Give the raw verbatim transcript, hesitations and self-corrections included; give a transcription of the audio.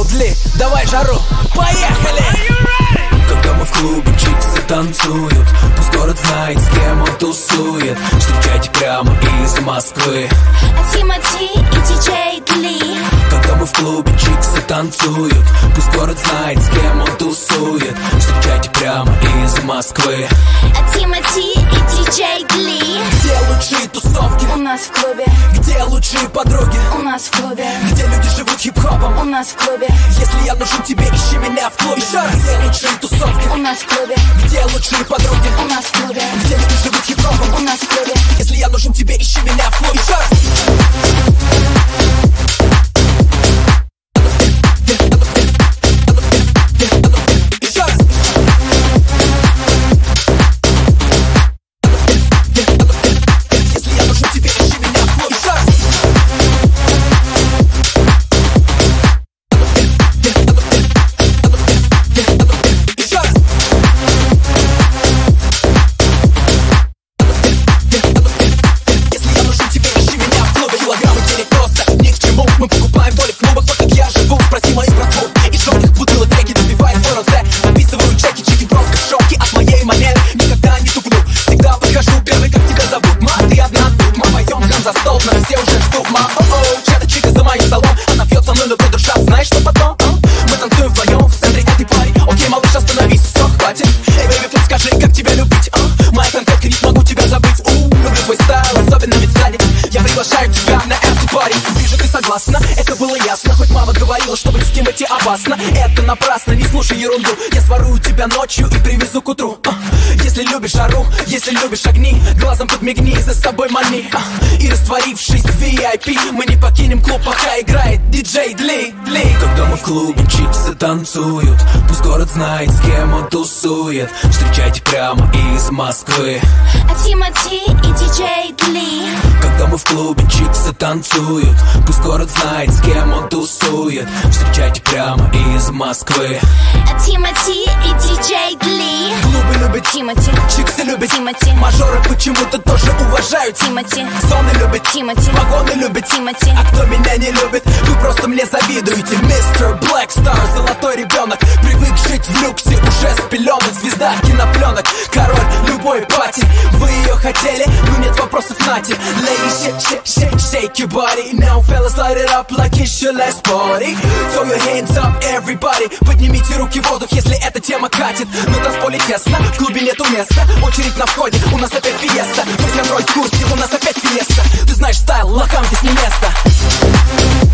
Дли, давай жару, поехали! Когда мы в клубе, чиксы танцуют, пусть город знает, с кем он тусует. Встречайте прямо из Москвы Тимати и диджей Дли. Когда мы в клубе, чиксы танцуют, пусть город знает, с кем он тусует. Встречайте прямо из Москвы Тимати и диджей Дли. Где лучшие тусовки? У нас в клубе. Где лучшие подруги? У нас в клубе. Где люди живут хип-хопом? У нас в клубе. Если я нужен тебе, ищи меня в клубе. Где лучшие тусовки? У нас в клубе. Где лучшие подруги? У нас в клубе. Где люди живут хип-хопом? У нас в клубе. Если я нужен тебе, ищи меня в клубе. Мы покупаем доли в клубах, вот как я живу. Спроси мою братву из жёлтых бутылок треки, добивая свой розе. Подписываю чеки, чеки просто в шоке от моей манеры. Никогда не туплю, всегда подхожу первый, как тебя зовут. Ма, ты одна тут, ма, пойдем к нам за стол. Нас все уже ждут, ма, о-оу. Чья-то чика за моим столом, она пьет со мной, но по душам. Знаешь, что потом? А? Мы танцуем вдвоем в центре этой пари. Окей, малыш, остановись, все, хватит. Эй, бэйби, пусть скажи, как тебя любить, а? Моя конфетка, не смогу тебя забыть. У, люблю твой стайл, особенно ведь сзади. Я приглашаю тебя на эту пари. Вижу, ты согласна, это было ясно. Хоть мама говорила, что быть с Тимати опасно. Это напрасно, не слушай ерунду. Я сворую тебя ночью и привезу к утру. а. Если любишь жару, если любишь огни, глазом подмигни, за собой мани. а. И растворившись в ви ай пи, мы не покинем клуб, пока играет диджей Дли, Дли. Когда мы в клубе, чиксы танцуют, пусть город знает, с кем он тусует. Встречайте прямо из Москвы Тимати и диджей Дли. Когда мы в клубе, чиксы танцуют, пусть город знает, с кем он тусует. Встречайте прямо из Москвы Тимати и диджей Дли. Клубы любят Тимати, чиксы любят Тимати. Мажоры почему-то тоже уважают Тимати, Зоны любят Тимати. Вагоны любят Тимати. А кто меня не любит, вы просто мне завидуете. Мистер Блэк Стар, золотой ребенок, привык жить в люксе, уже с пеленок. Звезда кинопленок, король любой пати. Вы ее хотели, но нет вопросов, нате. Ladies, shake, shake, shake, shake your body. Now fellas, light it up like it's your last party. Throw your hands up, everybody. Поднимите руки в воздух, если эта тема катит. На танцполе тесно, в клубе нету места. Очередь на входе, у нас опять фиеста. Друзья, трой в курсе, у нас опять фиеста. Ты знаешь стайл, лохам здесь не место.